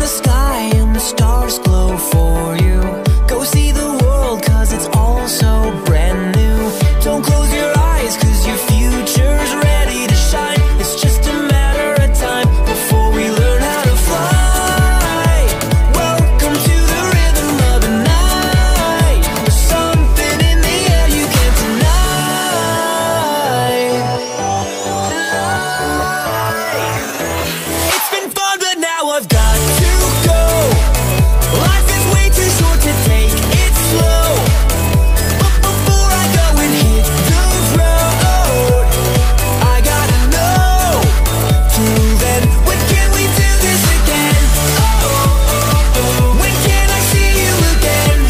sky and the stars glow for you. Go see the world, cause it's all so brand new. Don't close your eyes, cause your future's ready to shine. It's just a matter of time before we learn how to fly. Welcome to the rhythm of the night. There's something in the air you can't deny. It's been fun, but now I've got to go. Life is way too short to take it slow. But before I go and hit the road, I gotta know. Till then, when can we do this again? When can I see you again?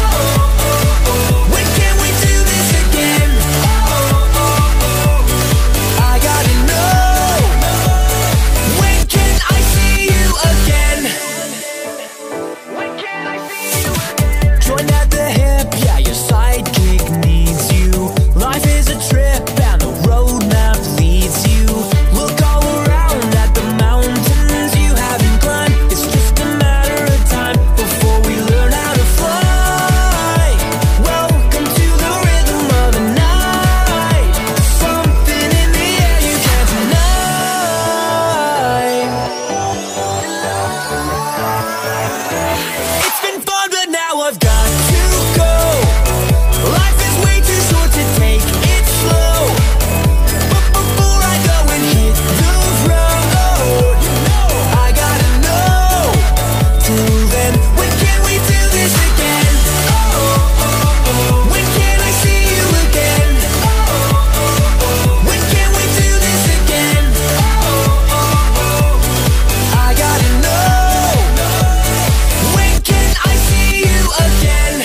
When can we do this again? I gotta know. When can I see you again? When can I see you again? Join at the hip, yeah, your sidekick needs you. Life is a trip and the roadmap leads you. Look all around at the mountains you haven't climbed. It's just a matter of time before we learn how to fly. Welcome to the rhythm of the night. There's something in the air you can't deny. It's been fun, but now I've got to go. Life is way too short to take it slow. But before I go and hit the road, I gotta know. Till then, when can we do this again? When can I see you again? When can we do this again? I gotta know. When can I see you again?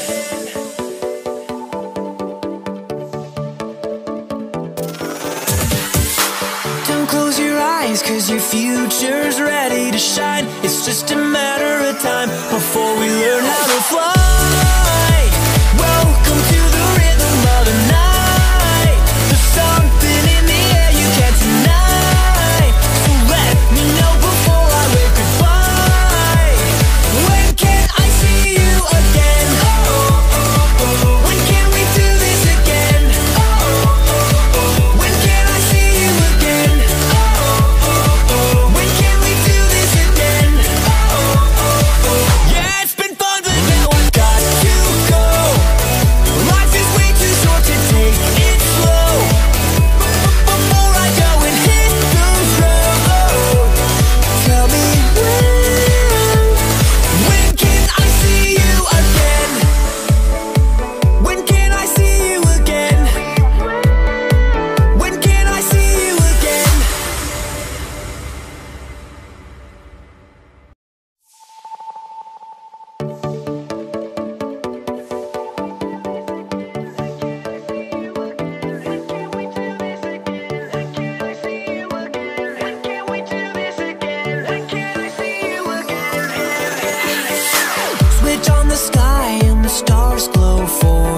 Don't close your eyes, cause your future's ready to shine. It's just a matter of time before we learn how to fly. Welcome to the rhythm of the night. There's something in the air you can't deny. So let me know before I wave goodbye. When can I see you again? When can we do this again? When can I see you again? When can we do this again? Yeah, it's been fun, but now I've got to go. Life is way too short to take it slow. Before I go and hit the road, tell me when can I see you again? When can I see you again? When can I see you again? Switch on the sky and the stars glow for